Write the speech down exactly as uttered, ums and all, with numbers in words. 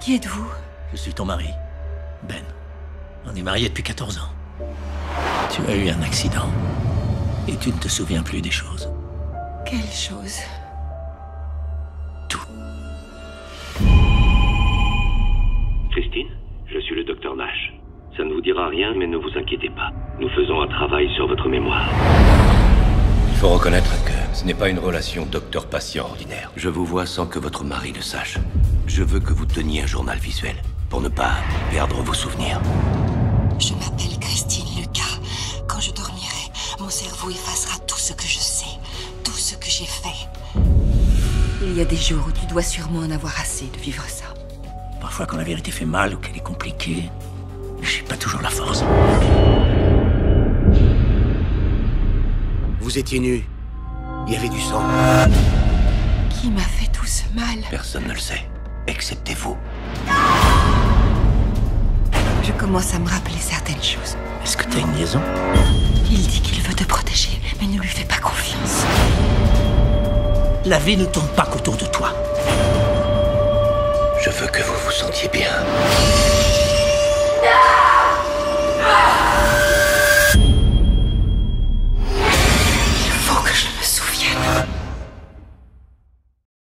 Qui êtes-vous? Je suis ton mari, Ben. On est mariés depuis quatorze ans. Tu as eu un accident. Et tu ne te souviens plus des choses. Quelle chose? Tout. Christine, je suis le docteur Nash. Ça ne vous dira rien, mais ne vous inquiétez pas. Nous faisons un travail sur votre mémoire. Il faut reconnaître que ce n'est pas une relation docteur-patient ordinaire. Je vous vois sans que votre mari le sache. Je veux que vous teniez un journal visuel, pour ne pas perdre vos souvenirs. Je m'appelle Christine Lucas. Quand je dormirai, mon cerveau effacera tout ce que je sais, tout ce que j'ai fait. Il y a des jours où tu dois sûrement en avoir assez de vivre ça. Parfois, quand la vérité fait mal ou qu'elle est compliquée, j'ai pas toujours la force. Vous étiez nus. Il y avait du sang. Qui m'a fait tout ce mal? Personne ne le sait, excepté vous. Je commence à me rappeler certaines choses. Est-ce que t'as une liaison? Il dit qu'il veut te protéger, mais ne lui fais pas confiance. La vie ne tourne pas qu'autour de toi. Je veux que vous vous sentiez bien.